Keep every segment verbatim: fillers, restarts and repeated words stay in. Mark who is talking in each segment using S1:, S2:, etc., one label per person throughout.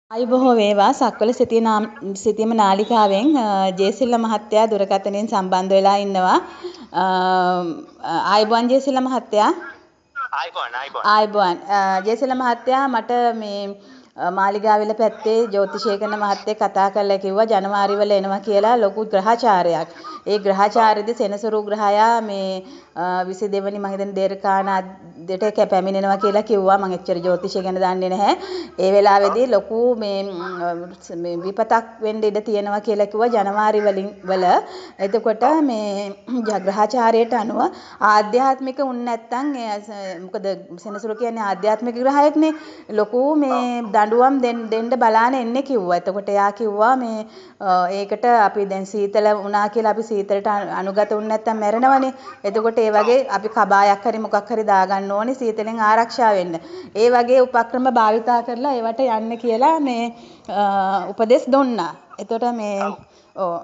S1: අයිබෝව වේවා සක්වල සිටින සිටීම නාලිකාවෙන් ජේසිල්ල මහත්තයා දුරකථනයෙන් සම්බන්ධ වෙලා ඉන්නවා. ආයිබෝන් ජේසිල්ල මහත්තයා.
S2: ආයිබෝන් ආයිබෝන්.
S1: ආයිබෝන් ජේසිල්ල මහත්තයා මට මේ මාලිගාවිල පැත්තේ ජ්‍යොතිෂේකරන මහත්තයෙක් කතා කරලා කිව්වා ජනවාරි වල එනවා කියලා ලොකු ග්‍රහචාරයක්. ඒ ග්‍රහචාරයේදී සෙනසුරු ග්‍රහයා මේ විසි දෙවෙනි මම හිතන්නේ දේරකානා දෙට පැමිණෙනවා කියලා කිව්වා. මම එච්චර ජ්‍යොතිෂය ගැන දන්නේ නැහැ. ඒ වෙලාවේදී ලොකු මේ මේ විපතක් වෙන්න ඉඩ තියෙනවා කියලා කිව්වා ජනවාරි වලින් වල. එතකොට මේ ග්‍රහචාරයට අනුව ආධ්‍යාත්මික උන් නැත්තම් මොකද සෙනසුරු කියන්නේ ආධ්‍යාත්මික ග්‍රහයෙක්නේ. ලොකු මේ දඬුවම් දෙන්න බලාන එන්නේ කිව්වා. එතකොට එයා කිව්වා මේ ඒකට අපි දැන් සීතල වුණා කියලා අපි සීතලට අනුගත වුණ නැත්තම් මැරෙනවනේ. එතකොට ඒ වගේ අපි කබායක් හරි මොකක් හරි දාගන්න ඕනේ සීතලෙන් ආරක්ෂා වෙන්න. ඒ වගේ උපක්‍රම භාවිතා කරලා ඒවට යන්න කියලා මේ උපදෙස් දුන්නා. එතකොට මේ ඔව්.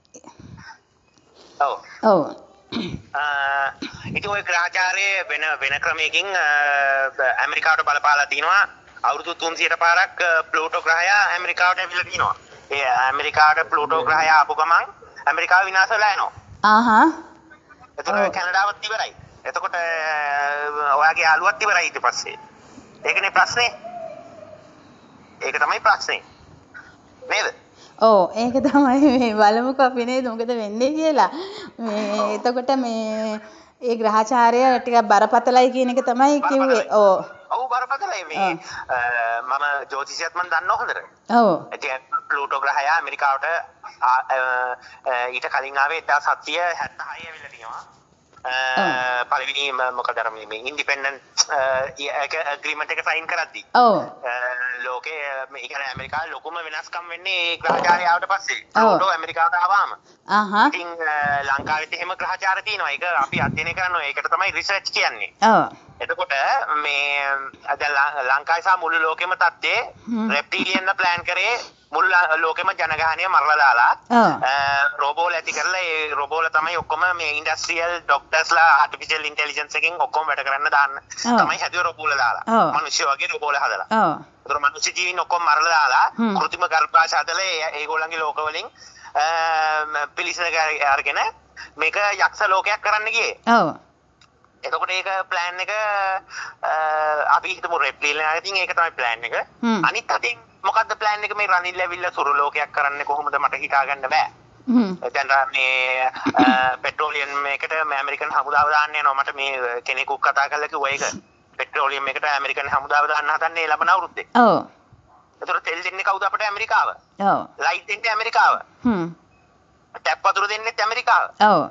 S2: ඔව්.
S1: ඔව්.
S2: ඉතින් ওই ග්‍රහචාරයේ වෙන වෙන ක්‍රමයකින් ඇමරිකාවට බලපාලා තිනවා. අවුරුදු තුන්සියයට පාරක් ප්ලූටෝ ග්‍රහයා ඇමරිකාවට ඇවිල්ලා තිනවා. ඒ ඇමරිකාවට ප්ලූටෝ ග්‍රහයා ආපු ගමන් ඇමරිකාව විනාශ වෙලා යනවා.
S1: ආහා.
S2: එතකොට කැනඩාවත් ඉවරයි. එතකොට ඔයාගේ යාළුවත් ඉවරයි ඊට පස්සේ. ඒකනේ ප්‍රශ්නේ. ඒක තමයි ප්‍රශ්නේ. නේද?
S1: ඔව් ඒක තමයි මේ බලමුකෝ අපි නේද මොකද වෙන්නේ කියලා. මේ එතකොට මේ ඒ ග්‍රහචාරය ටිකක් බරපතලයි කියන එක තමයි කිව්වේ. ඔව්.
S2: ඔව් බරපතලයි මේ මම ජ්‍යොතිෂයත් මම දන්නවා හොඳට.
S1: ඔව්.
S2: ඒ ප්ලූටෝ ග්‍රහය ඇමරිකාවට ඊට කලින් ආවේ එක්දාස් හත්සිය හැත්තෑ හය ඇවිල්ලා තියෙනවා. පළවෙනි මොකද අර මේ ඉන්ඩිපෙන්ඩන්ට් ඇග්‍රීමන්ට් එක සයින් කරද්දී.
S1: ඔව්.
S2: ලෝකේ මේ කියන්නේ ඇමරිකාවේ ලොකුම වෙනස්කම් වෙන්නේ ඒ ග්‍රහචාරය ආවට පස්සේ. ප්ලූටෝ ඇමරිකාවට ආවම.
S1: ආහා.
S2: ඉතින් ලංකාවෙත් එහෙම ග්‍රහචාර තියෙනවා. ඒක අපි අධ්‍යයනය කරනවා. ඒකට තමයි රිසර්ච් කියන්නේ.
S1: ඔව්.
S2: එතකොට මේ දැන් ලංකාවේ සහ මුළු ලෝකෙම තත්ත්වයේ රෙප්ටිලියන්ව ප්ලෑන් කරේ මුළු ලෝකෙම ජනගහනය මරලා දාලා රෝබෝල ඇති කරලා ඒ රෝබෝල තමයි ඔක්කොම මේ ඉන්ඩස්ට්‍රියල් ડોක්ටර්ස්ලා ආටිෆිෂල් ඉන්ටෙලිජන්ස් එකෙන් ඔක්කොම වැඩ කරන්න දාන්න තමයි හැදුවේ රෝබෝල දාලා මිනිස්සු වගේ රෝබෝල හදලා.
S1: ඔව්.
S2: ඒතර මිනිස්සු ජීවින් ඔක්කොම මරලා දාලා කෘත්‍රිම ගර්භාෂ හදලා ඒගොල්ලන්ගේ ලෝක වලින් පිළිසන අරගෙන මේක යක්ෂ ලෝකයක් කරන්න ගියේ.
S1: ඔව්.
S2: එතකොට ඒක ප්ලෑන් එක අපි හිතමු රෙප්ටිලියන් ඉතින් ඒක තමයි ප්ලෑන් එක. අනිත් අතින් මොකද්ද ප්ලෑන් එක මේ රනිල් ඇවිල්ලා සුරු ලෝකයක් කරන්නේ කොහොමද මට හිතා ගන්න බෑ. හ්ම්. දැන් මේ පෙට්‍රෝලියම් මේකට ඇමරිකන් හමුදාව දාන්න යනවා මට මේ කෙනෙකු කතා කරලා කිව්වා ඒක. පෙට්‍රෝලියම් එකට ඇමරිකන් හමුදාව දාන්න හදන්නේ ලබන අවුරුද්දේ.
S1: ඔව්.
S2: එතකොට තෙල් දෙන්නේ කවුද අපිට ඇමරිකාව?
S1: ඔව්.
S2: ලයිට් දෙන්නේ ඇමරිකාව.
S1: හ්ම්.
S2: ටැප් වතුර දෙන්නෙත් ඇමරිකාව.
S1: ඔව්.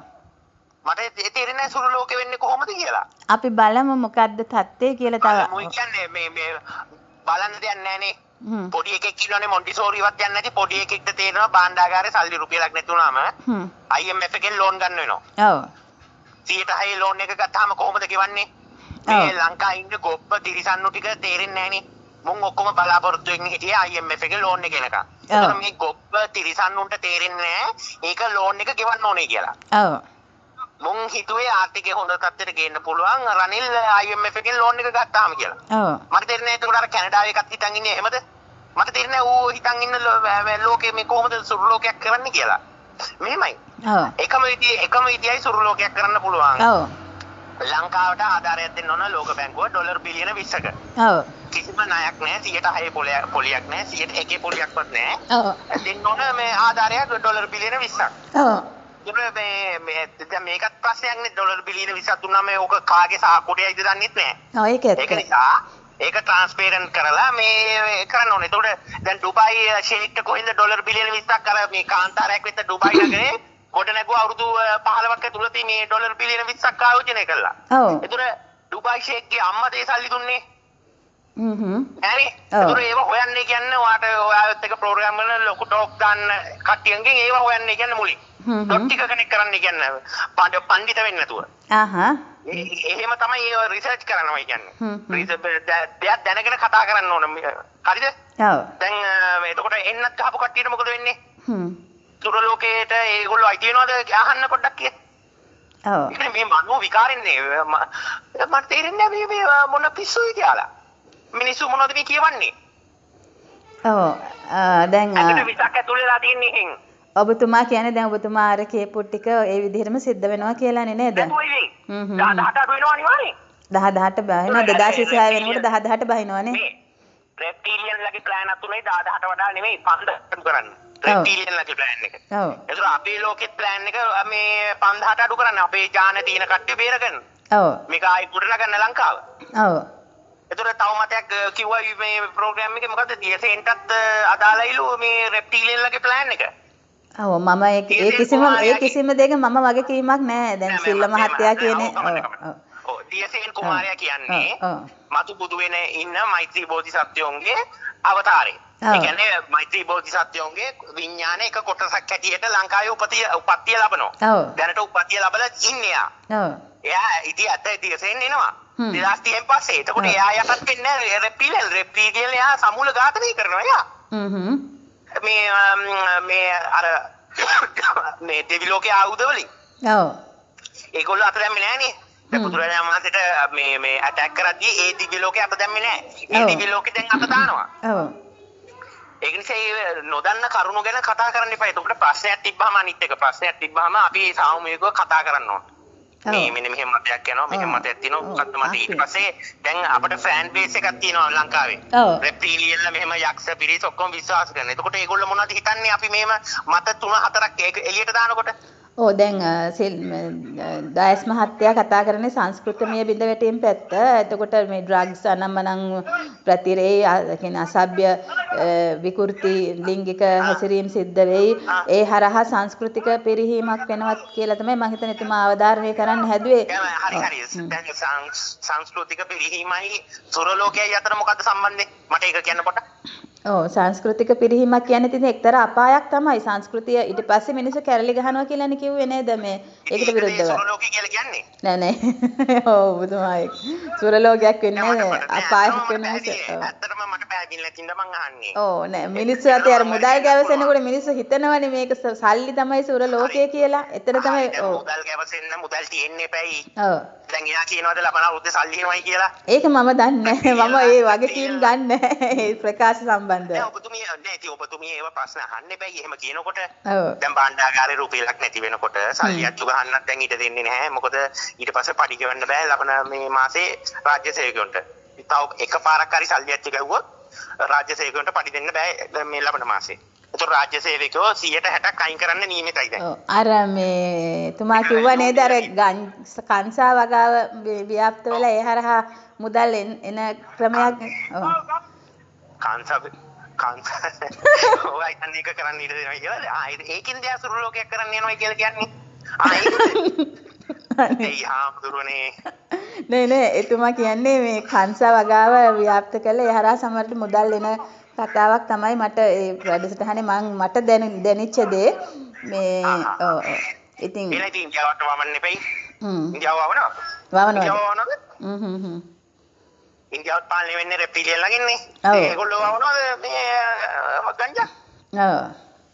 S2: මට තේරෙන්නේ නැහැ සුරු ලෝකෙ වෙන්නේ කොහොමද කියලා.
S1: අපි බලමු මොකද්ද තත්ත්වය කියලා තව.
S2: මම කියන්නේ මේ මේ බලන්න දෙයක් නැහනේ. පොඩි එකෙක් ඉන්නවනේ මොන්ටිසෝරිවත් යන්නේ නැති පොඩි එකෙක්ට තේරෙනවා භාණ්ඩාගාරේ සල්ලි රුපියලක් නැති වුණාම I M F එකෙන් ලෝන් ගන්න වෙනවා.
S1: ඔව්.
S2: සියයට හය ලෝන් එක ගත්තාම කොහොමද ගෙවන්නේ? මේ ලංකාවේ ඉන්න ගොප්ප තිරිසන්නු ටික තේරෙන්නේ නැහනේ. මුන් ඔක්කොම බලාපොරොත්තු වෙන්නේ හිටියේ I M F එකේ ලෝන් එක එනකම්. ඒතර මේ ගොප්ප තිරිසන්නුන්ට තේරෙන්නේ නැහැ ඒක ලෝන් එක ගෙවන්න ඕනේ කියලා.
S1: ඔව්.
S2: මුන් හිතුවේ ආර්ථිකය හොඳ තත්ත්වයට ගේන්න පුළුවන් රනිල් I M F එකෙන් ලෝන් එක ගත්තාම කියලා.
S1: ඔව්.
S2: මට තේරෙන්නේ ඒකට අර කැනඩාවේ එකත් හිතන් ඉන්නේ එහෙමද? මට තේරෙන්නේ ඌ හිතන් ඉන්න ලෝකේ මේ කොහොමද සුරු ලෝකයක් කරන්නේ කියලා. මෙහෙමයි.
S1: ඔව්.
S2: එකම විදිය එකම විදියයි සුරු ලෝකයක් කරන්න පුළුවන්.
S1: ඔව්.
S2: ලංකාවට ආධාරයක් දෙන්න ඕන ලෝක බැංකුව ඩොලර් බිලියන විස්සක.
S1: ඔව්.
S2: කිසිම ණයක් නැහැ සියයට හය පොලියක් නැහැ සියයට එකේ පොලියක්වත් නැහැ.
S1: ඔව්.
S2: දෙන්න ඕන මේ ආධාරයක් ඩොලර් බිලියන විස්සක්.
S1: ඔව්.
S2: මේ මේ දැන් මේකත් ප්‍රශ්නයක් නේ ඩොලර් බිලියන විස්සක් දුන්නාම ඕක කාගේ සාකෝටයයිද දන්නෙත් නැහැ.
S1: ඔව් ඒක ඇත්ත.
S2: ඒක නිසා ඒක ට්‍රාන්ස්පේරන්ට් කරලා මේ කරන්න ඕනේ. ඒතකොට දැන් ඩුබායි ෂේක්ට කොහෙන්ද ඩොලර් බිලියන විස්සක් අර මේ කාන්තාරයක් වෙත ඩුබායි නගරේ ගොඩ නැගුව අවුරුදු පහළොවක් ඇතුළත මේ ඩොලර් බිලියන විස්සක් ආයෝජනය කළා.
S1: ඔව්.
S2: ඒතකොට ඩුබායි ෂේක්ගේ අම්මා දේ සල්ලි දුන්නේ.
S1: හ්ම් හ්ම්.
S2: හරි. ඒතකොට ඒව හොයන්නේ කියන්නේ ඔයාට ඔයාත් එක ප්‍රෝග්‍රෑම් වල ලොකු ටෝක් දාන්න කට්ටියන්ගෙන් ඒව හොයන්නේ කියන්නේ මුලින්. ඩොට් ටික කනෙක්ට් කරන්න කියන්නේ පඬිත වෙන්නේ නැතුව.
S1: ආහා.
S2: එහෙම තමයි ඒ රිසර්ච් කරනවා කියන්නේ. රිසර්ච් දැනගෙන කතා කරන්න ඕන. හරිද?
S1: ඔව්.
S2: දැන් එතකොට එන්නත් ගහපු කට්ටියට මොකද වෙන්නේ?
S1: හ්ම්.
S2: සුර ලෝකේට ඒගොල්ලෝ අයිති වෙනවද අහන්න පොඩ්ඩක් කිය. ඔව්. මේ මනෝ විකාරින්නේ මට තේරෙන්නේ මේ මේ මොන පිස්සුයි කියලා. මිනිස්සු මොනවද මේ කියවන්නේ?
S1: ඔව් දැන්
S2: ඇතුළේ විසක් ඇතුළේ වෙලා තියෙන්නේ හින්.
S1: ඔබතුමා කියන්නේ දැන් ඔබතුමා අර කියපු ටික ඒ විදිහටම සිද්ධ වෙනවා කියලානේ නේද?
S2: හ්ම් හ්ම්. දහ දහට අඩු වෙනවා අනිවාර්යෙන්.
S1: දහ දහට බහිනවා දෙදාස් විසිහය වෙනකොට දහ දහට බහිනවනේ.
S2: මේ රෙප්ටීලියන්ලගේ ප්ලෑන් අතුනේ දහ දහට වඩා නෙමෙයි පන්දහට අඩු කරන්න. රෙප්ටීලියන්ලගේ ප්ලෑන් එක.
S1: ඔව්.
S2: ඒතර අපේ ලෝකෙත් ප්ලෑන් එක මේ පන්දහට අඩු කරන්න අපේ ජාන තියෙන කට්ටිය බේරගන්න.
S1: ඔව්.
S2: මේක ආයි ගොඩනගන්න ලංකාව.
S1: ඔව්.
S2: ඒතර තව මතයක් කිව්වා මේ ප්‍රෝග්‍රෑම් එකේ මොකද්ද ඩීඑස්එන්ටත් අදාළයිලු මේ රෙප්ටීලියන්ලගේ ප්ලෑන් එක.
S1: ඔව් මම ඒ කිසිම ඒ කිසිම දෙයක මම වගකීමක් නැහැ. දැන් සිල්ල මහත්තයා කියන්නේ ඔව්.
S2: ඔව් ඩීඑස්එන් කුමාරයා කියන්නේ මතු බුදු වෙන ඉන්න මෛත්‍රී බෝධිසත්වයන්ගේ අවතාරය. ඒ කියන්නේ මෛත්‍රී බෝධිසත්වයන්ගේ විඥාන එක කොටසක් හැටියට ලංකාවේ උපතිය උපත්තිය ලබනවා.
S1: ඔව්.
S2: දැනට උපත්තිය ලැබලා ඉන්නේ යා.
S1: ඔව්.
S2: එයා ඉතින් ඇත්ත ඩීඑස්එන් එනවා. දෙදාස් තිහෙන් පස්සේ. එතකොට එයා යටත් වෙන්නේ නැහැ රෙප්ටිලියන් රෙප්ටිලියන් එයා සමූල ඝාතනය කරනවා එයා. හ්ම් හ්ම්. මේ මේ අර මේ දෙවි ලෝකයේ ආයුධ වලින්.
S1: ඔව්.
S2: ඒගොල්ලෝ අත දැම්මේ නෑනේ. දැන් බුදුරජාණන් වහන්සේට මේ මේ ඇටැක් කරද්දී ඒ දිව්‍ය ලෝකේ අත දැම්මේ නෑ. ඒ දිව්‍ය ලෝකේ දැන් අත දානවා.
S1: ඔව්.
S2: ඒක නිසා ඒ නොදන්න කරුණු ගැන කතා කරන්න එපා. ඒකට ප්‍රශ්නයක් තිබ්බහම අනිත් එක ප්‍රශ්නයක් තිබ්බහම අපි සාමූහිකව කතා කරන්න ඕන. මේ මෙන්න මෙහෙම මතයක් යනවා මෙහෙම මතයක් තියෙනවා මොකද්ද මත ඊට පස්සේ දැන් අපිට ෆෑන් බේස් එකක් තියෙනවා ලංකාවේ. රෙප්ටිලියන්ලා මෙහෙම යක්ෂ පිරිස ඔක්කොම විශ්වාස කරනවා. එතකොට ඒගොල්ලෝ මොනවද හිතන්නේ අපි මෙහෙම මත තුන හතරක් එළියට දානකොට?
S1: ඕ දැන් ඩයස් මහත්තයා කතා කරන්නේ සංස්කෘතිමය බිඳ වැටීම් පැත්ත. එතකොට මේ ඩ්‍රග්ස් අනම්මනම් ප්‍රතිරේ කියන්නේ අසභ්‍ය විකෘති ලිංගික හැසිරීම් සිද්ධ වෙයි. ඒ හරහා සංස්කෘතික පිරිහීමක් වෙනවත් කියලා තමයි මම හිතන්නේ එතුමා අවධාරණය කරන්න හැදුවේ.
S2: හරි හරි. දැන් සංස්කෘතික පිරිහීමයි සුරලෝකයයි අතර මොකද්ද සම්බන්ධය? මට ඒක කියන්නකොට.
S1: ඔව් සංස්කෘතික පිරිහීමක් කියන්නේ ඉතින් එක්තරා අපායක් තමයි. සංස්කෘතිය ඊට පස්සේ මිනිස්සු කැරලි ගහනවා කියලානේ කිව්වේ නේද මේ ඒකට විරුද්ධව.
S2: සුරලෝකය කියලා කියන්නේ.
S1: නෑ නෑ. ඔව් බුදුමායි. සුරලෝකයක් වෙන්නේ අපායක් වෙන්නේ.
S2: ඇත්තටම මට පැහැදිලි නැතිනම් මං අහන්නේ.
S1: ඔව් නෑ මිනිස්සු අතේ අර මුදල් ගැවසෙනකොට මිනිස්සු හිතනවනේ මේක සල්ලි තමයි සුරලෝකය කියලා. එතන තමයි ඔව්.
S2: මුදල් ගැවසෙන්න මුදල් තියෙන්නේ පැයි.
S1: ඔව්.
S2: දැන් එයා කියනවාද ලබන අවුරුද්දේ සල්ලි එනවයි කියලා?
S1: ඒක මම දන්නේ නැහැ. මම ඒ වගකීම් ගන්න නැහැ. ඒ ප්‍රකාශ සම්බන්ධව.
S2: දැන් ඔබතුමිය නෑ ඉතින් ඔබතුමිය ඒව ප්‍රශ්න අහන්න එපා. එහෙම කියනකොට දැන් භාණ්ඩාගාරේ රුපියලක් නැති වෙනකොට සල්ලි අච්චු ගහන්නත් දැන් ඊට දෙන්නේ නැහැ. මොකද ඊට පස්සේ පඩි ගෙවන්න බෑ ලබන මේ මාසේ රාජ්‍ය සේවකයන්ට. තව එකපාරක් හරි සල්ලි අච්චු ගහුවොත් රාජ්‍ය සේවකයන්ට පඩි දෙන්න බෑ මේ ලබන මාසේ. ඒතර රාජ්‍ය සේවකයෝ සියයට හැටක් අයින් කරන්න නියමිතයි දැන්.
S1: ඔව් අර මේ තුමා කිව්වා නේද අර කංසා වගාව ව්‍යාප්ත වෙලා ඒ හරහා මුදල් එන ක්‍රමයක්. ඔව්.
S2: කංසා කංසා ඔය අයිතන් එක කරන්න ඉඩ දෙනවා කියලා. ආ ඒකින් දැන් සුරු ලෝකයක් කරන්න යනවා කියලා කියන්නේ. ආ ඒක ඒ ආම්දුරනේ
S1: නෑ නෑ එතුමා කියන්නේ මේ කංසා වගාව ව්‍යාප්ත කළා ඒ හරහා සමහරට මුදල් එන කතාවක් තමයි මට ඒ වැඩසටහනේ මං මට දැනෙච්ච දේ මේ ඔව් ඉතින්
S2: එලා ඉතින් ඉන්දියාවට වමන්න එපයි.
S1: හ්ම්
S2: ඉන්දියාව වවනවා.
S1: වවනවා.
S2: ඉන්දියාව වවනවද?
S1: හ්ම් හ්ම් හ්ම්.
S2: ඉන්දියාවට පාලනය වෙන්නේ රෙප්ටිලියන් ළඟින්නේ.
S1: ඔව්.
S2: ඒගොල්ලෝ වවනවද මේ ගංජා?
S1: ඔව්.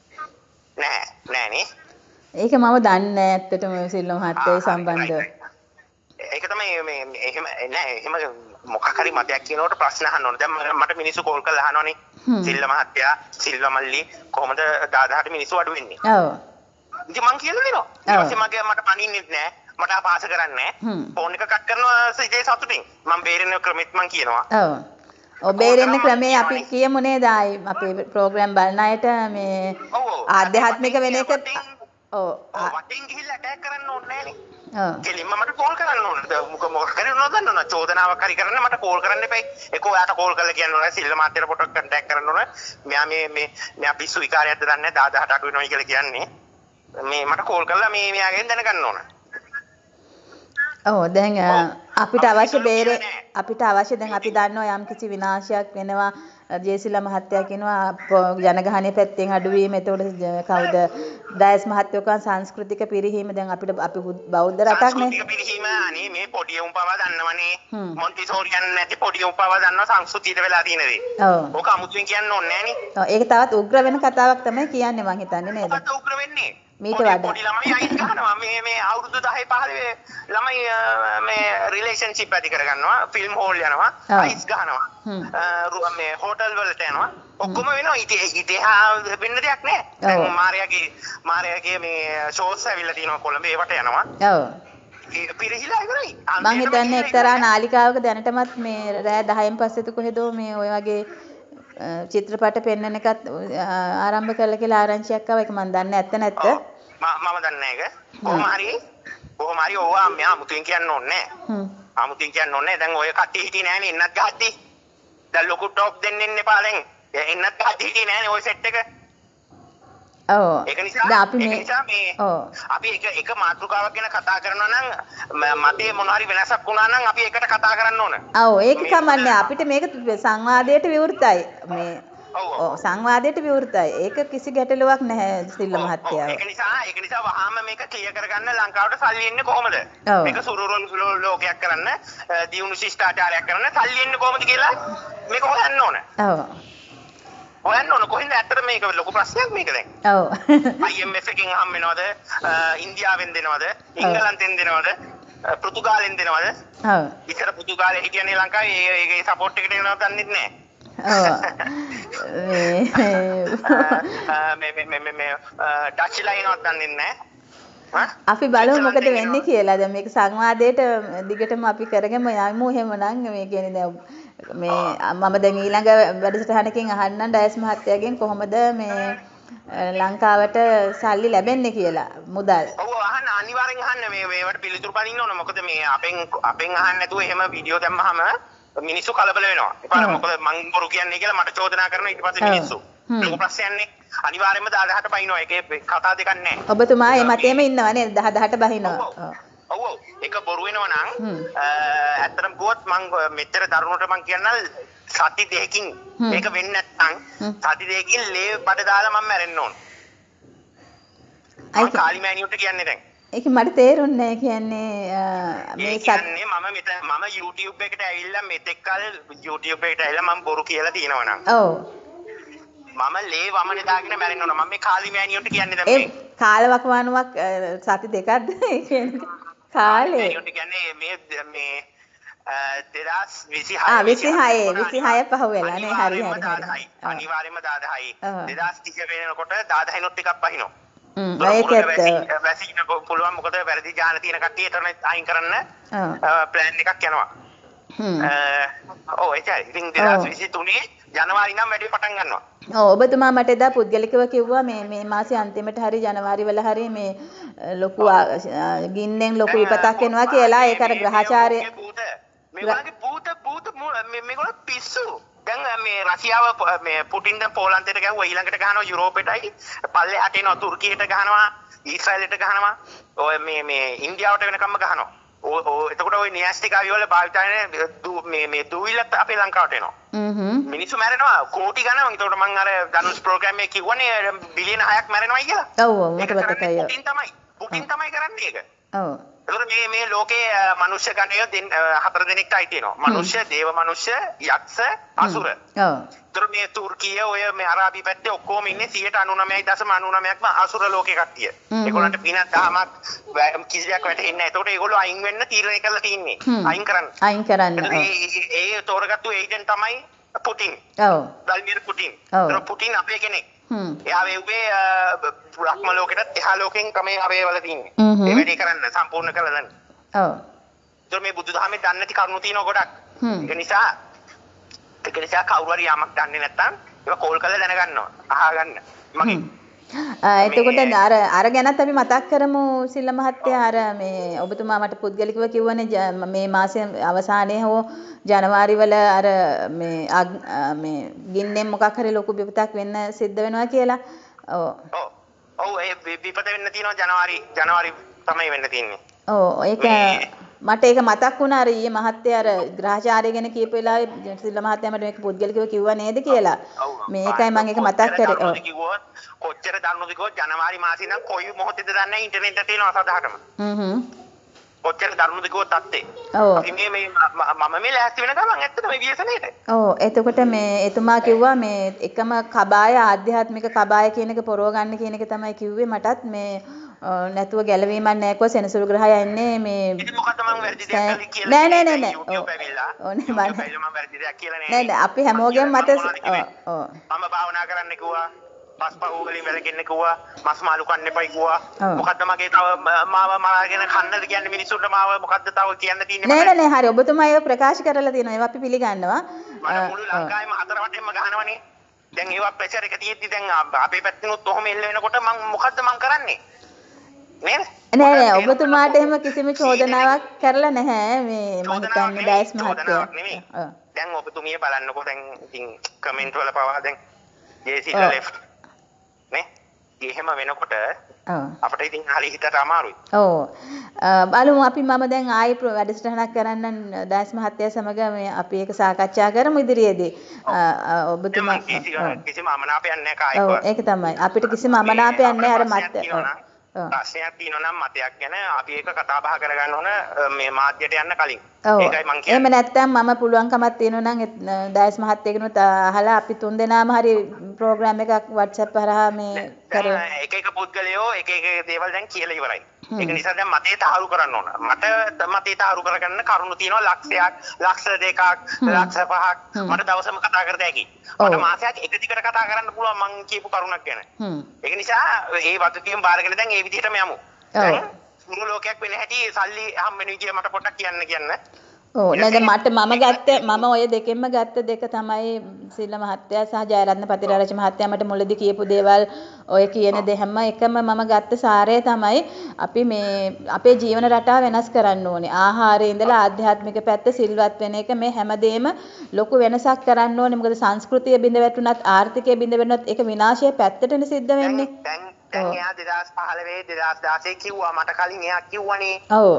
S2: නෑ නෑ නේ.
S1: ඒක මම දන්නේ නෑ ඇත්තටම සිල්ල මහත්තයා සම්බන්ධව.
S2: ඒක තමයි මේ එහෙම නෑ එහෙම මොකක් හරි මතයක් කියනකොට ප්‍රශ්න අහන්න ඕනේ. දැන් මට මිනිස්සු කෝල් කරලා අහනවනේ. සිල්ල මහත්තයා, සිල්ව මල්ලි කොහොමද දාදාට මිනිස්සු අඩු වෙන්නේ?
S1: ඔව්.
S2: ඉතින් මං කියලා දෙනවා. ඊට පස්සේ මගේ මට පණින්නෙත් නෑ. මට ආපාස කරන්නේ නෑ. ෆෝන් එක කට් කරනවා සිතේ සතුටින්. මම බේරෙන ක්‍රමෙත් මං කියනවා.
S1: ඔව්. ඔව් බේරෙන්න ක්‍රමේ අපි කියමු නේද ආයි අපේ ප්‍රෝග්‍රෑම් බලන අයට මේ ආධ්‍යාත්මික වෙන එක. ඔව්.
S2: වටින් ගිහිල්ලා ඇටැක් කරන්න ඕනේ නෑනේ.
S1: ඔව්.
S2: කෙලින්ම මට කෝල් කරන්න ඕනේ. මොක මොකක් කරේ නෝදන්න ඕන. චෝදනාවක් හරි කරන්න මට කෝල් කරන්න එපයි. ඒක ඔයාට කෝල් කරලා කියන්න ඕනේ. සිල්ල මාත්‍යට පොටක් කන්ටැක්ට් කරන්න ඕනේ. මෙයා මේ මේ මෙයා පිස්සු විකාරයක්ද දන්නේ නැහැ. දහ දහට අඩු වෙනවා කියලා කියන්නේ. මේ මට කෝල් කරලා මේ මෙයාගෙන් දැනගන්න ඕනේ. ඔව්
S1: දැන් අපිට අවශ්‍ය බේරේ අපිට අවශ්‍ය දැන් අපි දන්නවා යම් කිසි විනාශයක් වෙනවා ජේසිලා මහත්තයා කියනවා ජනගහනය පැත්තෙන් අඩුවීම එතකොට කවුද ඩයස් මහත්තයෝ කන් සංස්කෘතික පිරිහීම දැන් අපිට අපි බෞද්ධ රටක් නේ
S2: සංස්කෘතික පිරිහීම අනේ මේ පොඩි උන් පවා දන්නවනේ මොන්ටිසෝරියන් නැති පොඩි උන් පවා දන්නවා සංස්කෘතියට වෙලා තියෙන දේ
S1: ඔව්
S2: ඕක අමුතුවෙන් කියන්න ඕනේ නෑනේ
S1: ඔව් ඒක තවත් උග්‍ර වෙන කතාවක් තමයි කියන්නේ මං හිතන්නේ නේද
S2: ඔකට උග්‍ර වෙන්නේ
S1: මීට
S2: පොඩි
S1: වඩා
S2: පොඩි ළමයි අයිස් ගන්නවා මේ මේ අවුරුදු දහය පහළොව ළමයි මේ රිලේෂන්ෂිප් ඇති කරගන්නවා ෆිල්ම් හෝල් යනවා අයිස් ගන්නවා මේ හෝටල් වලට යනවා ඔක්කොම වෙනවා ඉතින් ඉතිහා වෙන්න දෙයක් නෑ දැන් මාර්යාගේ මාර්යාගේ මේ ෂෝස් ඇවිල්ලා තියෙනවා කොළඹ ඒවට යනවා
S1: ඔව්
S2: පිරිහිලා ඉවරයි
S1: මම හිතන්නේ එක්තරා නාලිකාවක දැනටමත් මේ රෑ දහයෙන් පස්සෙත් කොහෙදෝ මේ ඔය වගේ චිත්‍රපට පෙන්වන එකත් ආරම්භ කළා කියලා ආරංචියක් ආවා ඒක මම දන්නේ නැත්ත නැත්ත
S2: මම දන්නේ නැහැ ඒක කොහොම හරි කොහොම හරි ඕවා මෙයා අමුතුවෙන් කියන්න ඕනේ නැහැ අමුතුවෙන් කියන්න ඕනේ දැන් ඔය කට්ටිය හිටියේ නැහනේ එන්නත් ගහද්දි දැන් ලොකු ටොප් දෙන්න එන්න එපා දැන් එන්නත් ගහද්දි හිටියේ නැහනේ ඔය සෙට් එක
S1: ඔව්
S2: ඒක නිසා
S1: අපි මේ
S2: ඔව් අපි එක එක මාතෘකාවක් ගැන කතා කරනවා නම් මතේ මොන හරි වෙනසක් වුණා නම් අපි ඒකට කතා කරන්න ඕන.
S1: ඔව් ඒක කමන්නේ අපිට මේක සංවාදයට විවෘතයි. මේ ඔව් සංවාදයට විවෘතයි. ඒක කිසි ගැටලුවක් නැහැ සිල්ල මහත්තයා.
S2: ඒක නිසා ඒක නිසා වහාම මේක ක්ලියර් කරගන්න ලංකාවට සල්ලි එන්නේ කොහොමද? මේක සුරුරුන් ලෝකයක් කරන්න, දියුණු ශිෂ්ටාචාරයක් කරන්න සල්ලි එන්නේ කොහොමද කියලා මේක හොයන්න ඕන.
S1: ඔව්.
S2: හොයන්න ඕන කොහෙන්ද ඇත්තට මේක ලොකු ප්‍රශ්නයක් මේක දැන්.
S1: ඔව්.
S2: I M F එකෙන් හම් වෙනවද? ඉන්දියාවෙන් දෙනවද? ඉංගලන්තෙන් දෙනවද? පෘතුගාලෙන් දෙනවද?
S1: ඔව්.
S2: ඉතර පෘතුගාලේ හිටියනේ ලංකාවේ ඒ ඒකේ සපෝට් එකට එනවද දන්නෙත් නැහැ. ඔව්. මේ මේ මේ මේ ඩච්ලා එනවද දන්නෙත් නැහැ.
S1: අපි බලමු මොකද වෙන්නේ කියලා. දැන් මේක සංවාදයට දිගටම අපි කරගෙන යමු එහෙමනම් මේ කියන්නේ දැන් මේ මම දැන් ඊළඟ වැඩසටහනකින් අහන්නම් ඩයස් මහත්තයාගෙන් කොහොමද මේ ලංකාවට සල්ලි ලැබෙන්නේ කියලා මුදල්.
S2: ඔව් අහන්න අනිවාර්යෙන් අහන්න මේ මේවට පිළිතුරු පදින්න ඕන. මොකද මේ අපෙන් අපෙන් අහන්න නැතුව එහෙම වීඩියෝ දැම්මහම මිනිස්සු කලබල වෙනවා. ඒපාර මොකද මං බොරු කියන්නේ කියලා මට චෝදනා කරනවා ඊට පස්සේ මිනිස්සු. ලොකු ප්‍රශ්නයක්නේ. අනිවාර්යෙන්ම දහදහට බහිනවා. ඒකේ කතා දෙකක් නැහැ.
S1: ඔබතුමා මේ මතේම ඉන්නවා නේද? දහදහට බහිනවා.
S2: ඔව් ඔව් ඒක බොරු වෙනවා නම් ඇත්තටම ගොත් මං මෙච්චර දරුණුට මං කියන්නම් සති දෙකකින් මේක වෙන්නේ නැත්නම් සති දෙකකින් ලේ බඩ දාලා මම මැරෙන්න ඕන. අයි කාලි මෑනියුට කියන්නේ දැන්.
S1: ඒක මට තේරුන්නේ නැහැ කියන්නේ
S2: මේ කියන්නේ මම මෙතන මම YouTube එකට ඇවිල්ලා මෙතෙක් කල YouTube එකට ඇවිල්ලා මම බොරු කියලා තියෙනවා නම්.
S1: ඔව්.
S2: මම ලේ වමනේ දාගෙන මැරෙන්න ඕන. මම මේ කාලි මෑනියුට කියන්නේ දැන් මේ.
S1: ඒ කාලවකවානුවක් සති දෙකක්ද ඒ කියන්නේ කාලේ
S2: කියන්නේ මේ මේ දෙදාස් විසිහය
S1: ආ විසිහය විසිහය පහ වෙලා නේ හරි හරි
S2: අනිවාර්යයෙන්ම දාදහයි දෙදාස් තිහ වෙනකොට දාදහයි නොත් ටිකක් පහිනවා
S1: හ්ම් ඒකත්
S2: වැසින්න පුළුවන් මොකද වැරදි ඥාන තියෙන කට්ටිය එතන අයින් කරන්න ප්ලෑන් එකක් යනවා හ්ම් ඔව් ඒකයි ඉතින් දෙදාස් විසිතුනේ ජනවාරි නම් වැඩි පටන් ගන්නවා.
S1: ඔව් ඔබතුමා මට එදා පුද්ගලිකව කිව්වා මේ මේ මාසේ අන්තිමට හරි ජනවාරි වල හරි මේ ලොකු ගින්නෙන් ලොකු විපතක් එනවා කියලා ඒක අර ග්‍රහචාරය
S2: මේ වගේ භූත භූත මේගොල්ලෝ පිස්සු. දැන් මේ රෂ්‍යාව මේ පුටින් දැන් පෝලන්තයට ගහුවා ඊළඟට ගහනවා යුරෝපෙටයි පල්ලෙහාට එනවා තුර්කියට ගහනවා ඊශ්‍රායලයට ගහනවා ඔය මේ මේ ඉන්දියාවට වෙනකම්ම ගහනවා. ඔය එතකොට ඔය න්‍යාස්තිකාවි වල භාවිතයනේ මේ මේ දුවිලත් අපේ ලංකාවට එනවා. හ්ම් මිනිස්සු මැරෙනවා කෝටි ගණන්. ඒතකොට මම අර ධනුෂ් ප්‍රෝග්‍රෑම් එකේ කිව්වනේ බිලියන හයක් මැරෙනවායි කියලා.
S1: ඔව් ඔව් මට මතකයි.
S2: පුටින් තමයි පුටින් තමයි කරන්නේ ඒක.
S1: ඔව්.
S2: එතකොට මේ මේ ලෝකේ මනුෂ්‍ය ගණය හතර දෙනෙක්ට අයිති වෙනවා. මනුෂ්‍ය, දේව මනුෂ්‍ය, යක්ෂ, අසුර. ඔව්. එතකොට මේ තුර්කිය ඔය මේ අරාබි පැත්තේ ඔක්කොම ඉන්නේ සියයට අනූනවයයි දශම අනූනවයක්ම අසුර ලෝකේ කට්ටිය. ඒගොල්ලන්ට පිනක් දහමක් කිසියක් වැටෙන්නේ නැහැ. එතකොට ඒගොල්ලෝ අයින් වෙන්න තීරණය කරලා තින්නේ. අයින් කරන්න.
S1: අයින් කරන්න.
S2: ඒ තෝරගත්තු ඒජන්ට් තමයි පුටින්.
S1: ඔව්.
S2: Vladimir Putin. ඒතකොට පුටින් අපේ කෙනෙක්. හ්ම්. එයා වෙව්වේ බ්‍රහ්ම ලෝකෙටත් එහා ලෝකෙන් තමයි අපේ වල තින්නේ. ඒ වැඩේ කරන්න සම්පූර්ණ කරලා දන්න. ඔව්. ඒතකොට මේ බුදුදහමේ දන්නේ නැති කරුණු තියෙනවා ගොඩක්. ඒක නිසා ඒක නිසා කවුරු හරි යමක් දන්නේ නැත්නම් ඒක කෝල් කරලා දැනගන්නවා. අහගන්න. මගේ
S1: එතකොට අර අර ගැනත් අපි මතක් කරමු සිල්ල මහත්තයා අර මේ ඔබතුමා මට පුද්ගලිකව කිව්වනේ මේ මාසයේ අවසානයේ හෝ ජනවාරි වල අර මේ මේ ගින්නෙන් මොකක් හරි ලොකු විපතක් වෙන්න සිද්ධ වෙනවා කියලා. ඔව්.
S2: ඔව්. ඔව් ඒ විපත වෙන්න තියෙනවා ජනවාරි ජනවාරි තමයි වෙන්න තියෙන්නේ.
S1: ඔව් ඒක මට ඒක මතක් වුණා අර ඊයේ මහත්තයා අර ග්‍රහචාරය ගැන කියපු වෙලාවේ සිල්ල මහත්තයා මට මේක පුද්ගලිකව කිව්වා නේද කියලා. මේකයි මම ඒක මතක් කරේ. ඔව්.
S2: කොච්චර දන්නවද කිව්වොත් ජනවාරි මාසේ නම් කොයි මොහොතේද දන්නේ ඉන්ටර්නෙට් එක තියෙනවා සදාටම.
S1: හ්ම් හ්ම්.
S2: කොච්චර ධර්මද කිව්වොත් අත්තේ.
S1: ඔව්.
S2: අපි මේ මේ මම මේ ලෑස්ති වෙන ගමන් ඇත්තටම මේ ව්‍යසනයේට.
S1: ඔව් එතකොට මේ එතුමා කිව්වා මේ එකම කබාය ආධ්‍යාත්මික කබාය කියන එක පොරව ගන්න කියන එක තමයි කිව්වේ මටත් මේ නැතුව ගැලවීමක් නැහැ කිව්වා සෙනසුරු ග්‍රහය එන්නේ මේ
S2: ඉතින් මොකද්ද මම වැරදි දෙයක් කළේ කියලා
S1: නෑ නෑ නෑ නෑ
S2: YouTube ඇවිල්ලා
S1: ඔව් නේ
S2: මම මම වැරදි දෙයක් කියලා නෑ
S1: නෑ නෑ අපි හැමෝගෙම මත ඔව් ඔව්
S2: මම භාවනා කරන්න කිව්වා පස් පහ වලින් වැළකෙන්න කිව්වා මස් මාළු කන්න එපයි කිව්වා මොකද්ද මගේ තව මාව මරාගෙන කන්නද කියන්නේ මිනිස්සුන්ට මාව මොකද්ද තව කියන්න තියෙන්නේ
S1: නෑ නෑ නෑ හරි ඔබතුමා ඒක ප්‍රකාශ කරලා තියෙනවා ඒවා අපි පිළිගන්නවා
S2: මම මුළු ලංකාවේම හතර වටේම ගහනවනේ දැන් ඒවා ප්‍රෙෂර් එක තියෙද්දි දැන් අපේ පැත්තෙනුත් ඔහොම එල්ල වෙනකොට මම මොකද්ද මං කරන්නේ නේද
S1: නෑ නෑ ඔබතුමාට එහෙම කිසිම චෝදනාවක් කරලා නැහැ මේ මම හිතන්නේ ඩයස් මහත්තයා
S2: ඔව් දැන් ඔබතුමිය බලන්නකෝ දැන් ඉතින් කමෙන්ට් වල පවා දැන් ජේසිලා ලෙෆ්ට් නේ එහෙම වෙනකොට අපිට ඉතින් හරි හිතට අමාරුයි.
S1: ඔව්. බලමු අපි මම දැන් ආයි වැඩසටහනක් කරන්න ඩයස් මහත්තයා සමග මේ අපි ඒක සාකච්ඡා කරමු ඉදිරියේදී. ඔබතුමා
S2: කිසිම අමනාපයක් නැහැ කායිකව.
S1: ඔව් ඒක තමයි. අපිට කිසිම අමනාපයක් නැහැ අර මත්.
S2: ප්‍රශ්නයක් තියෙනවා නම් මතයක් ගැන අපි ඒක කතා බහ කරගන්න ඕන මේ මාධ්‍යයට යන්න කලින්.
S1: ඒකයි මං කියන්නේ. එහෙම නැත්නම් මම පුළුවන්කමක් තියෙනවා නම් ඩයස් මහත්තයගෙනුත් අහලා අපි තුන් දෙනාම හරි ප්‍රෝග්‍රෑම් එකක් WhatsApp හරහා මේ
S2: කරමු. එක එක පුද්ගලයෝ එක එක දේවල් දැන් කියලා ඉවරයි. ඒක නිසා දැන් මතේ තහවුරු කරන්න ඕන. මට මතේ තහවුරු කරගන්න කරුණු තියෙනවා ලක්ෂයක්, ලක්ෂ දෙකක්, ලක්ෂ පහක්. මට දවසම කතා කර දෙකයි. මට මාසයක් එක දිගට කතා කරන්න පුළුවන් මං කියපු කරුණක් ගැන. ඒක නිසා ඒ වගකීම් බාරගෙන දැන් ඒ විදිහටම යමු. දැන් මුළු ලෝකයක් වෙන හැටි සල්ලි හම් වෙන විදිය මට පොඩ්ඩක් කියන්න කියන්න.
S1: ඔව් නේද මට මම ගත්ත මම ඔය දෙකෙන්ම ගත්ත දෙක තමයි සිල්ල මහත්තයා සහ ජයරත්න පතිරාජ මහත්තයා මට මුලදී කියපු දේවල් ඔය කියන දේ හැම එකම මම ගත්ත සාරය තමයි අපි මේ අපේ ජීවන රටාව වෙනස් කරන්න ඕනේ. ආහාරයේ ඉඳලා ආධ්‍යාත්මික පැත්ත සිල්වත් වෙන එක මේ හැමදේම ලොකු වෙනසක් කරන්න ඕනේ. මොකද සංස්කෘතිය බිඳ වැටුණත් ආර්ථිකය බිඳ වැටුණත් ඒක විනාශය පැත්තටනේ සිද්ධ වෙන්නේ.
S2: දැන් එයා දෙදාස් පහළොව දෙදාස් දාසය කිව්වා මට කලින් එයා කිව්වනේ
S1: ඔව්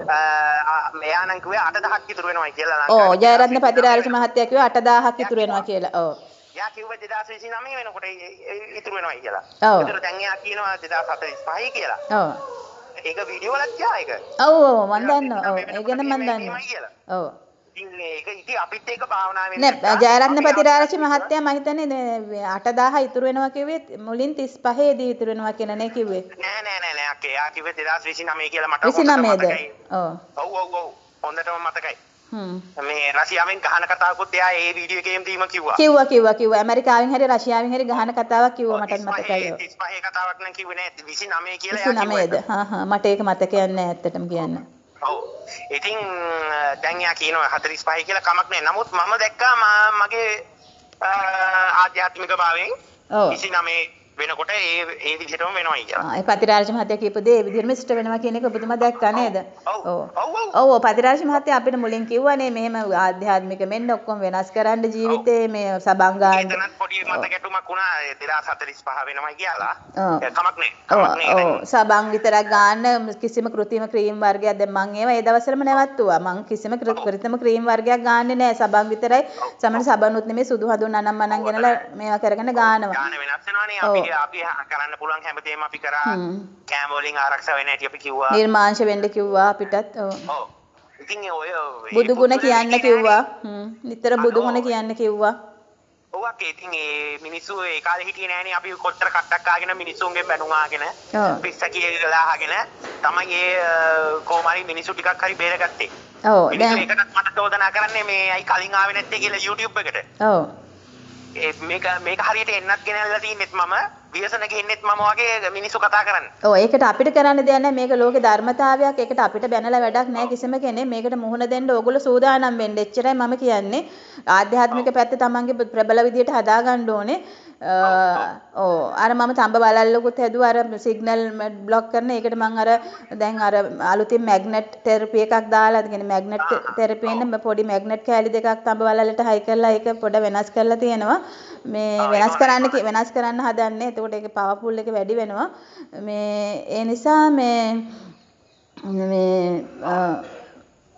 S2: එයා නම් කිව්වේ අට දහයක් ඉතුරු වෙනවා කියලා
S1: ඔව් ජයරත්න පතිරාජ මහත්තයා කිව්වා අට දහයක් ඉතුරු වෙනවා කියලා ඔව්
S2: එයා කිව්වේ දෙදාස් විසිනමය වෙනකොට ඉතුරු වෙනවා කියලා
S1: ඔව්
S2: ඒතර දැන් එයා කියනවා දෙදාස් හතළිස් පහයි කියලා
S1: ඔව්
S2: ඒක වීඩියෝ වලත් ගියා ඒක
S1: ඔව් ඔව් මම දන්නවා ඔව් ඒ ගැන මම දන්නවා ඔව්
S2: ඒක ඉතින් අපිත් ඒක භාවනාවෙන්
S1: නෑ ජයරත්න පතිරාජ මහත්තයා මම හිතන්නේ අට දහය ඉතුරු වෙනවා කිව්වේ මුලින් තිස් පහේ දී ඉතුරු වෙනවා කියලා නේ කිව්වේ
S2: නෑ නෑ නෑ නෑ අක්කේ එයා කිව්වේ දෙදාස් විසිනමය කියලා මට
S1: විසිනමයද ඔව්
S2: ඔව් ඔව් ඔව් හොඳටම මතකයි හ්ම් මේ රෂියාවෙන් ගහන කතාවකුත් එයා ඒ වීඩියෝ එකේම දීම කිව්වා
S1: කිව්වා කිව්වා කිව්වා ඇමරිකාවෙන් හරි රෂියාවෙන් හරි ගහන කතාවක් කිව්වා මටත් මතකයි
S2: තිස් පහේ කතාවක් නම් කිව්වේ නෑ විසිනමය කියලා
S1: එයා කිව්වා විසිනමයද හා හා මට ඒක මතකයක් නෑ ඇත්තටම කියන්න
S2: ඔව් ඉතින් දැන් යා කියනවා හතළිස් පහයි කියලා කමක් නැහැ. නමුත් මම දැක්කා මගේ ආධ්‍යාත්මික භාවයෙන් විසිනමය වෙනකොට ඒ ඒ විදිහටම වෙනවයි කියලා.
S1: ආ ඒ පතිරාජ මහත්තයා කියපු දේ ඒ විදිහටම ඉෂ්ට වෙනවා කියන එක ඔබතුමා දැක්කා නේද?
S2: ඔව්. ඔව්
S1: ඔව් ඔව් පතිරාජ මහත්තයා අපිට මුලින් කිව්වනේ මෙහෙම ආධ්‍යාත්මික මෙන්න ඔක්කොම වෙනස් කරන්න ජීවිතේ මේ සබංගාන.
S2: එතනත් පොඩි මත ගැටුමක් වුණා දෙදාස් හතළිස් පහ වෙනවයි කියලා. කමක් නැහැ.
S1: කමක් නැහැ. ඔව් සබං විතරක් ගන්න කිසිම කෘත්‍රිම ක්‍රීම් වර්ගයක් දැන් මම ඒවා ඒ දවස්වලම නැවතුවා. මම කිසිම කෘත්‍රිම ක්‍රීම් වර්ගයක් ගන්නෙ නැහැ. සබං විතරයි. සමහර සබනුත් නෙමෙයි සුදු හඳුන් අනම් මනම් ගෙනලා මේවා කරගෙන ගානවා.
S2: ගාන වෙනස් වෙනවනේ අපි අපි කරන්න පුළුවන් හැමදේම අපි කරා කෑම වලින් ආරක්ෂා වෙන්න ඇති අපි කිව්වා
S1: නිර්මාංශ වෙන්න කිව්වා අපිටත් ඔව්
S2: ඔව් ඉතින් ඔය
S1: බුදු ගුණ කියන්න කිව්වා හ්ම් නිතර බුදු ගුණ කියන්න කිව්වා
S2: ඔව් අක්කේ ඉතින් ඒ මිනිස්සු ඒ කාලේ හිටියේ නෑනේ අපි කොච්චර කට්ටක් ආගෙන මිනිස්සුන්ගෙන් බැනුම් ආගෙන පිස්ස කියලා අහගෙන තමයි ඒ කොමාරි මිනිස්සු ටිකක් හරි බේරගත්තේ
S1: ඔව්
S2: දැන් ඒකටත් මට චෝදනා කරන්නේ මේ අයි කලින් ආවේ නැත්තේ කියලා YouTube එකට
S1: ඔව්
S2: මේක මේක හරියට එන්නත් ගෙනල්ලා තින්නෙත් මම ව්‍යසන ගෙන්නෙත් මම වගේ මිනිස්සු කතා කරන්නේ.
S1: ඔව් ඒකට අපිට කරන්න දෙයක් නැහැ මේක ලෝකේ ධර්මතාවයක්. ඒකට අපිට බැනලා වැඩක් නැහැ කිසිම කෙනෙක්. මේකට මුහුණ දෙන්න ඕගොල්ලෝ සූදානම් වෙන්න. එච්චරයි මම කියන්නේ. ආධ්‍යාත්මික පැත්ත තමන්ගේ ප්‍රබල විදියට හදා ගන්න ඕනේ. ඔව් අර මම තඹ බලල්ලකුත් හැදුවා අර සිග්නල් බ්ලොක් කරන ඒකට මම අර දැන් අර අලුතින් මැග්නට් තෙරපි එකක් දාලා කියන්නේ මැග්නට් තෙරපි වෙන පොඩි මැග්නට් කෑලි දෙකක් තඹ බලල්ලට හයි කරලා ඒක පොඩ වෙනස් කරලා තියෙනවා මේ වෙනස් කරන්න වෙනස් කරන්න හදන්නේ එතකොට ඒක පවර්ෆුල් එක වැඩි වෙනවා මේ ඒ නිසා මේ මේ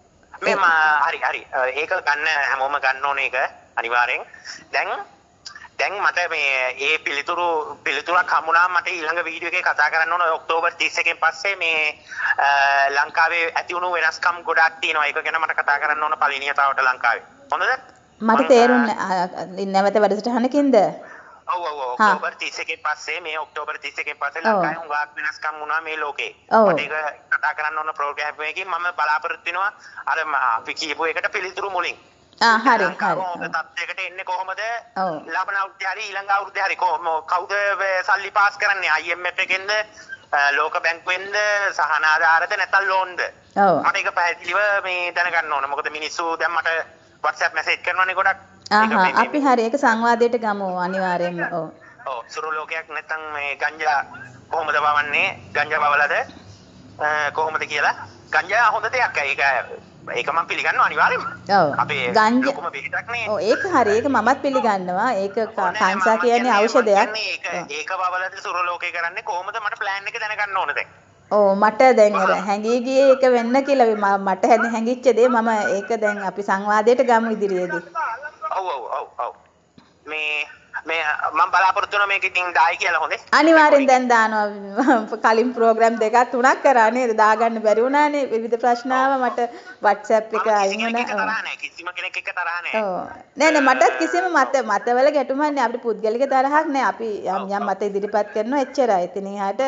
S2: මේ හරි හරි ඒක ගන්න හැමෝම ගන්න ඕනේ ඒක අනිවාර්යෙන් දැන් දැන් මට මේ ඒ පිළිතුරු පිළිතුරක් හමුණා මට ඊළඟ වීඩියෝ එකේ කතා කරන්න ඕන ඔක්තෝබර් තිස් එකෙන් පස්සේ මේ ලංකාවේ ඇති වුණු වෙනස්කම් ගොඩක් තියෙනවා. ඒක ගැන මට කතා කරන්න ඕන පළවෙනි වතාවට ලංකාවේ. හොඳද?
S1: මට තේරුන්නේ නැවත වැඩසටහනකින්ද?
S2: ඔව් ඔව් ඔක්තෝබර් තිස් එකෙන් පස්සේ මේ ඔක්තෝබර් තිස් එකෙන් පස්සේ ලංකාවේ හුඟක් වෙනස්කම් වුණා මේ ලෝකේ. මට ඒක කතා කරන්න ඕන ප්‍රෝග්‍රෑම් එකකින් මම බලාපොරොත්තු වෙනවා අර අපි කියපු එකට පිළිතුරු මුලින්.
S1: ආ හරි හරි.
S2: තත්යකට එන්නේ කොහොමද? ලබන අවුරුද්දේ හරි ඊළඟ අවුරුද්දේ හරි කවුද සල්ලි පාස් කරන්නේ? I M F එකෙන්ද ලෝක බැංකුවෙන්ද සහන ආධාරද නැත්නම් ලෝන්ද?
S1: ඔව්.
S2: මට ඒක පැහැදිලිව මේ දැනගන්න ඕන. මොකද මිනිස්සු දැන් මට WhatsApp message කරනවානේ ගොඩක්.
S1: ආහා අපි හරි ඒක සංවාදයට ගමු අනිවාර්යෙන්ම. ඔව්.
S2: ඔව් සුරු ලෝකයක් නැත්නම් මේ ගංජා කොහොමද බවන්නේ? ගංජා බවලද කොහොමද කියලා? ගංජා හොඳ දෙයක්. ඒක ඒක මම පිළිගන්නවා අනිවාර්යෙන්ම.
S1: ඔව්.
S2: අපේ ලොකුම බෙහෙතක් නේ.
S1: ඔව් ඒක හරි. ඒක මමත් පිළිගන්නවා. ඒක කාංසා කියන්නේ ඖෂධයක්.
S2: ඒක ඒක බවලද සුරු ලෝකේ කරන්නේ කොහොමද? මට ප්ලෑන් එක දැනගන්න ඕන දැන්.
S1: ඔව් මට දැන් අර හැංගී ගියේ ඒක වෙන්න කියලා මට හැංගිච්ච දේ මම ඒක දැන් අපි සංවාදයට ගමු ඉදිරියේදී.
S2: ඔව් ඔව් ඔව් ඔව් මේ මේ මම බලාපොරොත්තු වෙනවා මේක ඉතින් දායි කියලා හොඳේ.
S1: අනිවාර්යෙන් දැන් දානවා. කලින් ප්‍රෝග්‍රෑම් දෙකක් තුනක් කරා නේද? දාගන්න බැරි වුණානේ. විවිධ ප්‍රශ්න ආවා මට WhatsApp එක අයින් වුණා.
S2: කිසිම කෙනෙක් එක්ක තරහ නැහැ.
S1: ඔව්. නෑ නෑ මටත් කිසිම මත මතවල ගැටුමක් නෑ. අපිට පුද්ගලික තරහක් නෑ. අපි යම් යම් මත ඉදිරිපත් කරනවා එච්චරයි. ඉතින් එහාට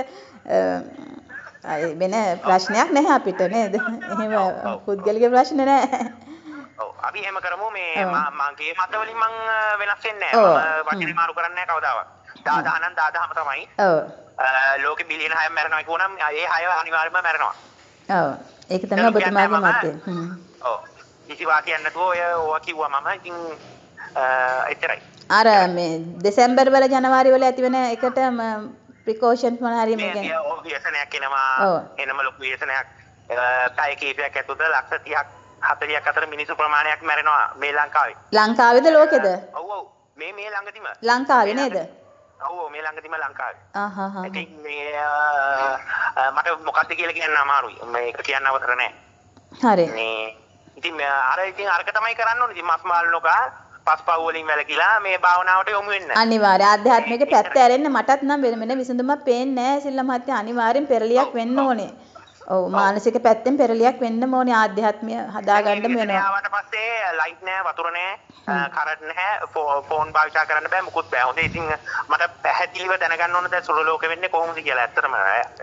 S1: වෙන ප්‍රශ්නයක් නැහැ අපිට නේද? එහෙම පුද්ගලික ප්‍රශ්න නැහැ.
S2: ඔව් අපි එහෙම කරමු මේ මගේ මත වලින් මං වෙනස් වෙන්නේ නැහැ. මම වචනේ මාරු කරන්නේ නැහැ කවදාවත්. දාදහ නම් දාදහම තමයි.
S1: ඔව්.
S2: ලෝකෙ බිලියන හයක් මැරෙනවා කියනනම් ඒ හය අනිවාර්යයෙන්ම මැරෙනවා.
S1: ඔව්. ඒක තමයි ඔබතුමාගේ මතය. හ්ම්.
S2: ඔව්. කිසි වාසියක් නැතුව ඔය ඔය කිව්වා මම ඉතින් එච්චරයි.
S1: අර මේ දෙසැම්බර් වල ජනවාරි වල ඇතිවෙන එකට precautions මොන හරි මේ
S2: කියන්නේ ඔව් ව්‍යසනයක් එනවා එනම ලොකු ව්‍යසනයක් පැය කීපයක් ඇතුළත ලක්ෂ තිහක් හතළිහක් අතර මිනිසු ප්‍රමාණයක් මැරෙනවා මේ ලංකාවේ.
S1: ලංකාවේද ලෝකෙද?
S2: ඔව් ඔව් මේ මේ ළඟදිම.
S1: ලංකාවේ නේද?
S2: ඔව් ඔව් මේ ළඟදිම ලංකාවේ.
S1: ආහ් හා හා.
S2: ඉතින් මේ මට මොකක්ද කියලා කියන්න අමාරුයි. මේක කියන්න අවසර නැහැ.
S1: හරි.
S2: මේ ඉතින් අර ඉතින් අරක තමයි කරන්න ඕනේ. ඉතින් මස් මාළු නොකා පස්පව් වලින් වැළකීලා මේ භාවනාවට යොමු වෙන්න.
S1: අනිවාර්ය ආධ්‍යාත්මික පැත්ත ඇරෙන්න මටත් නම් වෙන වෙන විසඳුමක් පේන්නේ නැහැ සිල්ලා මහත්තයා. අනිවාර්යෙන් පෙරලියක් වෙන්න ඕනේ. ඔව් මානසික පැත්තෙන් පෙරලියක් වෙන්න ඕනේ ආධ්‍යාත්මය හදාගන්න වෙනවා.
S2: ආවට පස්සේ ලයිට් නැහැ, වතුර නැහැ, කරන්ට් නැහැ, ෆෝන් භාවිත කරන්න බෑ, මුකුත් බෑ. හොඳේ ඉතින් මට පැහැදිලිව දැනගන්න ඕන දැන් සුළු ලෝකෙ වෙන්නේ කොහොමද කියලා. ඇත්තටම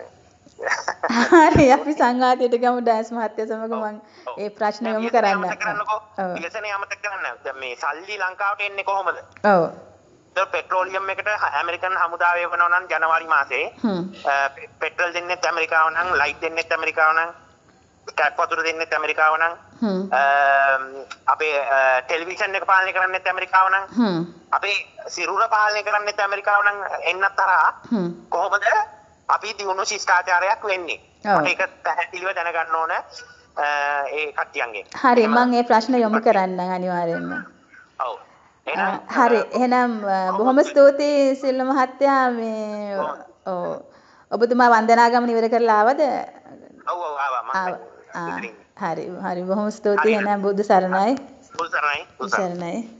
S1: හරි අපි සංඝාතයට ගමු ඩෑස් මහත්තයා සමග මම ඒ ප්‍රශ්න යොමු කරන්න.
S2: ඔව්. ඉලසනේ අමතක කරන්න. දැන් මේ සල්ලි ලංකාවට එන්නේ කොහොමද?
S1: ඔව්.
S2: දැන් පෙට්‍රෝලියම් එකට ඇමරිකන් හමුදාව එවනවා නම් ජනවාරි මාසේ.
S1: හ්ම්.
S2: පෙට්‍රල් දෙන්නෙත් ඇමරිකාව නම්, ලයිට් දෙන්නෙත් ඇමරිකාව නම්, ටැප් වතුර දෙන්නෙත් ඇමරිකාව නම්,
S1: හ්ම්.
S2: අපේ ටෙලිවිෂන් එක පාලනය කරන්නෙත් ඇමරිකාව නම්,
S1: හ්ම්.
S2: අපේ සිරුර පාලනය කරන්නෙත් ඇමරිකාව නම් එන්නත් තරහා කොහොමද අපි දියුණු ශිෂ්ටාචාරයක් වෙන්නේ? ඒක පැහැදිලිව දැනගන්න ඕන ඒ කට්ටියන්ගෙන්.
S1: හරි මම මේ ප්‍රශ්න යොමු කරන්න අනිවාර්යෙන්ම.
S2: ඔව්.
S1: හරි එහෙනම් බොහොම ස්තුතියි සිල්ල මහත්තයා මේ ඔව් ඔබතුමා වන්දනා ගමන ඉවර කරලා ආවද?
S2: ඔව් ඔව් ආවා මම.
S1: හරි හරි බොහොම ස්තුතියි එහෙනම් බුදු සරණයි.
S2: බුදු සරණයි.
S1: බුදු සරණයි.